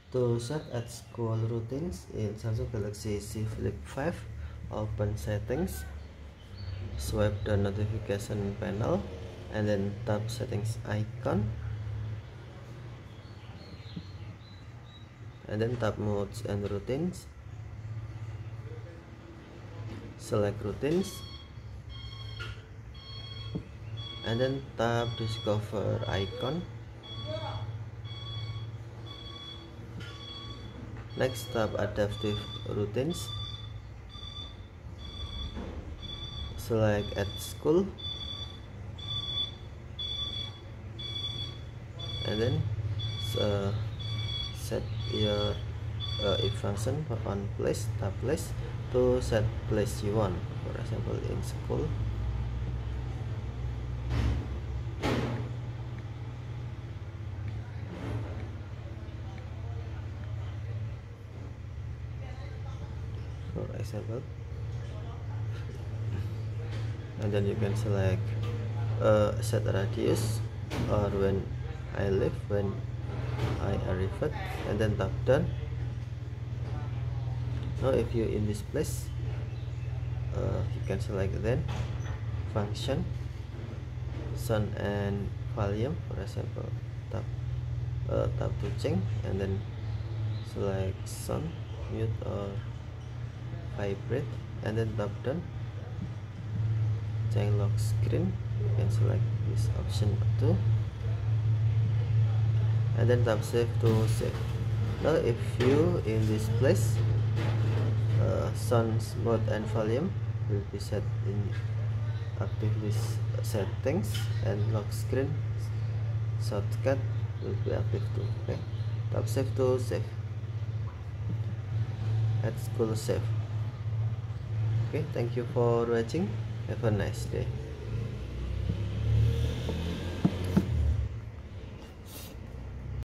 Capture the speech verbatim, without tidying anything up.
To set at school routines in Samsung Galaxy Z Flip five, open settings, swipe the notification panel, and then tap settings icon, and then tap modes and routines, select routines, and then tap discover icon. Next, tap adaptive routines, select at school, and then uh, set your uh, if function on place, tap place to set place you want, for example in school. For example, and then you can select uh, set radius, or when I leave, when I arrived, and then tap done. Now if you in this place, uh, you can select then function, sound and volume, for example tap uh, tap to change, and then select sound, mute or vibrate, and then tap done. Change lock screen, you can select this option too, and then tap save to save. Now if you in this place, uh, sound, mode and volume will be set in active list settings, and lock screen shortcut will be active too. Okay, tap save to save. At school save. Okay, thank you for watching. Have a nice day.